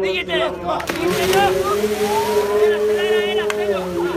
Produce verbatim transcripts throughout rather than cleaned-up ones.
Φύγετε! Φύγετε εδώ! Ένα, ένα, ένα,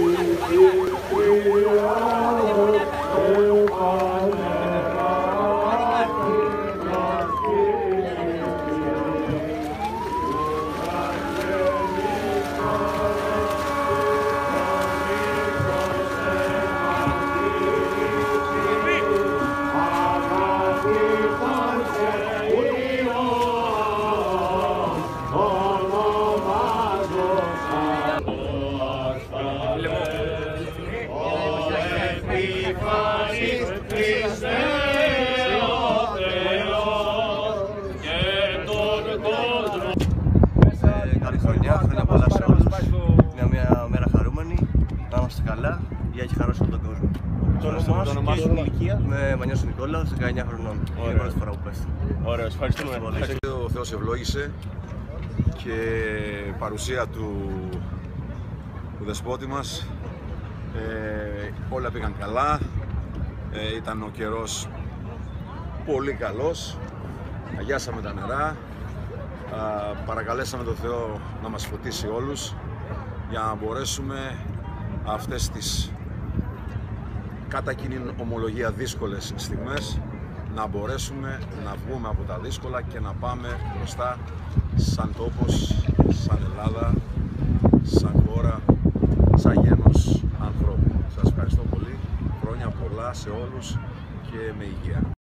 Καλή χρονιά, χρόνια πολλά σε όλους. Είναι μια μέρα χαρούμενη. Να είμαστε καλά, για έχει χαρώσει όλο τον κόσμο. Το όνομά σου, η ηλικία? Είμαι Μανιός Νικόλαος, δεκαεννιά χρονών. Είναι η πρώτη φορά που πέφτω. Ωραία, ευχαριστούμε πολύ. Ο Θεός ευλόγησε και η παρουσία του, του δεσπότη μας, ε, όλα πήγαν καλά, ε, ήταν ο καιρός πολύ καλός, αγιάσαμε τα νερά, α, παρακαλέσαμε τον Θεό να μας φωτίσει όλους για να μπορέσουμε αυτές τις κατά κοινή ομολογία δύσκολες στιγμές να μπορέσουμε να βγούμε από τα δύσκολα και να πάμε μπροστά σαν τόπος, σαν Ελλάδα, σαν χώρα, σαν γένος ανθρώπου. Σας ευχαριστώ πολύ, χρόνια πολλά σε όλους και με υγεία.